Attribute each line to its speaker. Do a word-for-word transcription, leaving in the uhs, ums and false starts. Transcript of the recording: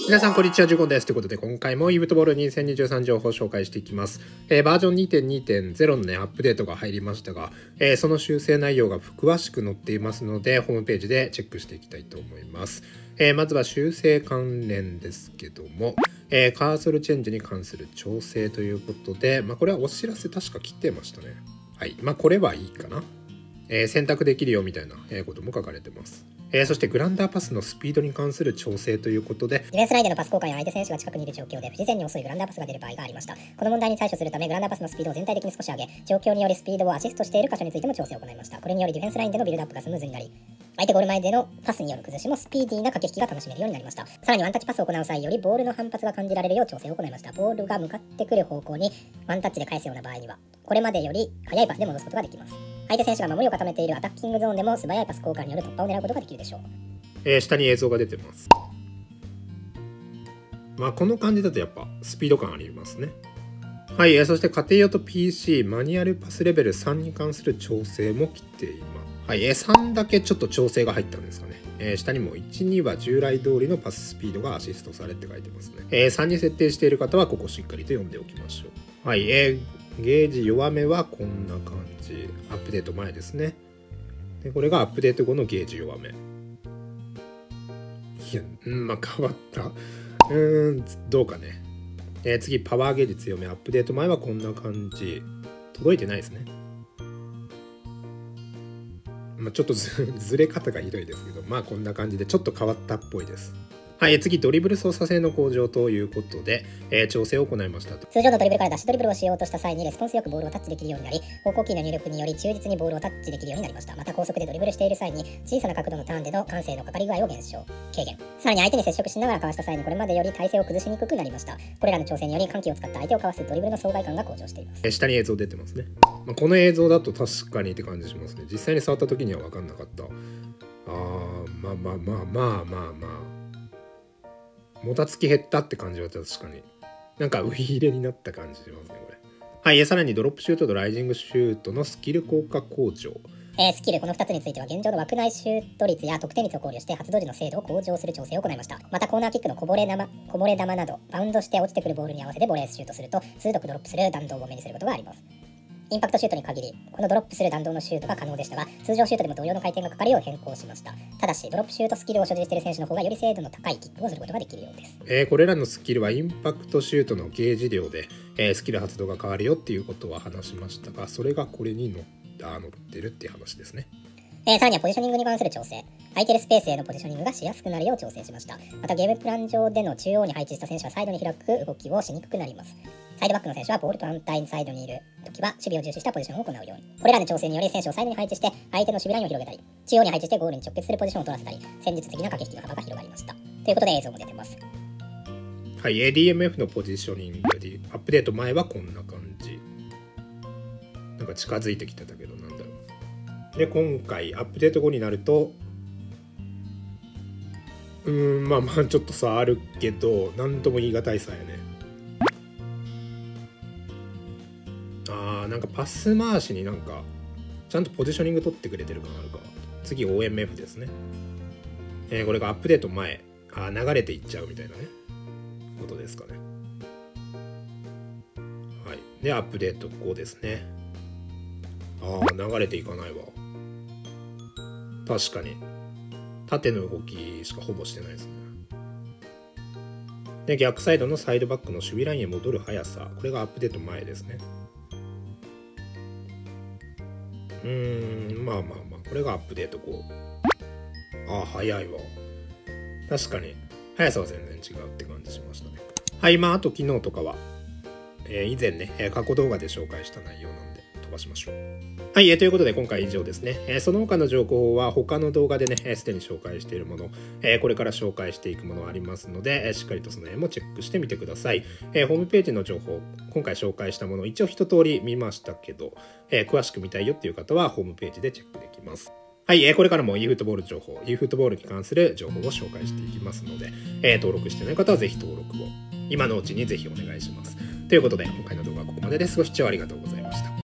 Speaker 1: 皆さんこんにちは、ジュゴンです。ということで今回も イーフットボールにせんにじゅうさん情報を紹介していきます。えー、バージョン にてんにてんゼロ のねアップデートが入りましたが、えー、その修正内容が詳しく載っていますのでホームページでチェックしていきたいと思います。えー、まずは修正関連ですけども、えー、カーソルチェンジに関する調整ということで、まあ、これはお知らせ確か来てましたね。はい、まあこれはいいかな。えー、選択できるよみたいなことも書かれてます。えー、そしてグランダーパスのスピードに関する調整ということで、
Speaker 2: ディフェンスラインでのパス交換や相手選手が近くにいる状況で不自然に遅いグランダーパスが出る場合がありました。この問題に対処するためグランダーパスのスピードを全体的に少し上げ、状況によりスピードをアシストしている箇所についても調整を行いました。これによりディフェンスラインでのビルドアップがスムーズになり、相手ゴール前でのパスによる崩しもスピーディーな駆け引きが楽しめるようになりました。さらにワンタッチパスを行う際よりボールの反発が感じられるよう調整を行いました。ボールが向かってくる方向にワンタッチで返すような場合には、これまでより速いパスで戻すことができます。相手選手が守りを固めているアタッキングゾーンでも素早いパス交換による突破を狙うことができるでしょう。
Speaker 1: えー、下に映像が出てます。まあこの感じだとやっぱスピード感ありますね。はい、えー、そして家庭用と ピーシー マニュアルパスレベルさんに関する調整も来ています。はい、えー、さんだけちょっと調整が入ったんですかね。えー、下にもいちには従来通りのパススピードがアシストされって書いてますね。えー、さんに設定している方はここしっかりと読んでおきましょう。はい、えー、ゲージ弱めはこんな感じ。アップデート前ですね。でこれがアップデート後のゲージ弱め。いや、うん、まあ変わった。うーん、どうかね。えー、次、パワーゲージ強め。アップデート前はこんな感じ。届いてないですね。まあ、ちょっと ず, ずれ方がひどいですけど、まあこんな感じでちょっと変わったっぽいです。はい、次、ドリブル操作性の向上ということで、えー、調整を行いましたと。
Speaker 2: 通常のドリブルからダッシュドリブルをしようとした際にレスポンスよくボールをタッチできるようになり、方向キーの入力により忠実にボールをタッチできるようになりました。また高速でドリブルしている際に小さな角度のターンでの感性のかかり具合を減少、軽減。さらに相手に接触しながらかわした際にこれまでより体勢を崩しにくくなりました。これらの調整により緩急を使った相手をかわすドリブルの爽快感が向上しています。
Speaker 1: えー、下に映像出てますね。まあ、この映像だと確かにって感じしますね。実際に触った時には分かんなかった。あー、まあまあまあまあまあまあ。もたつき減ったって感じは確かになんかウイ入れになった感じしますねこれ。はい、さらにドロップシュートとライジングシュートのスキル効果向上。
Speaker 2: えー、スキルこのふたつについては現状の枠内シュート率や得点率を考慮して発動時の精度を向上する調整を行いました。またコーナーキックのこぼれ球こぼれ球などバウンドして落ちてくるボールに合わせてボレーシュートすると鋭くドロップする弾道を目にすることがあります。インパクトシュートに限りこのドロップする弾道のシュートが可能でしたが、通常シュートでも同様の回転がかかるよう変更しました。ただしドロップシュートスキルを所持している選手の方がより精度の高いキックをすることができるようです。
Speaker 1: えー、これらのスキルはインパクトシュートのゲージ量で、えー、スキル発動が変わるよっていうことは話しましたが、それがこれに乗ってるっていう話ですね。
Speaker 2: えー、さらにはポジショニングに関する調整。空いてるスペースへのポジショニングがしやすくなるよう調整しました。またゲームプラン上での中央に配置した選手はサイドに開く動きをしにくくなります。サイドバックの選手はボールと反対サイドにいるときは守備を重視したポジションを行うように。これらの調整により選手をサイドに配置して相手の守備ラインを広げたり、中央に配置してゴールに直結するポジションを取らせたり、戦術的な駆け引きの幅が広がりました。ということで映像も出てます。
Speaker 1: はい、エーディーエムエフ のポジショニングでアップデート前はこんな感じ。なんか近づいてきてたけどなんだろう。で今回アップデート後になるとうーんまあまあちょっと差あるけど何とも言い難いさやね。あーなんかパス回しになんかちゃんとポジショニング取ってくれてる感あるか。次 オーエムエフ ですね。えー、これがアップデート前あ流れていっちゃうみたいなねことですかね。はいでアップデート後ですね。あー流れていかないわ。確かに縦の動きしかほぼしてないですね。で逆サイドのサイドバックの守備ラインへ戻る速さ、これがアップデート前ですね。うーんまあまあまあこれがアップデート後。ああ早いわ。確かに速さは全然違うって感じしましたね。はいまああと昨日とかは、えー、以前ね過去動画で紹介した内容なんで飛ばしましょう。はい、えー、ということで今回以上ですね。えー、その他の情報は他の動画でねすでに紹介しているもの、えー、これから紹介していくものありますので、えー、しっかりとその辺もチェックしてみてください。えー、ホームページの情報今回紹介したもの一応一通り見ましたけど、えー、詳しく見たいよっていう方はホームページでチェックできます。はい、えー、これからも e フットボール情報 e フットボールに関する情報を紹介していきますので、えー、登録してない方はぜひ登録を今のうちにぜひお願いします。ということで今回の動画はここまでです。ご視聴ありがとうございました。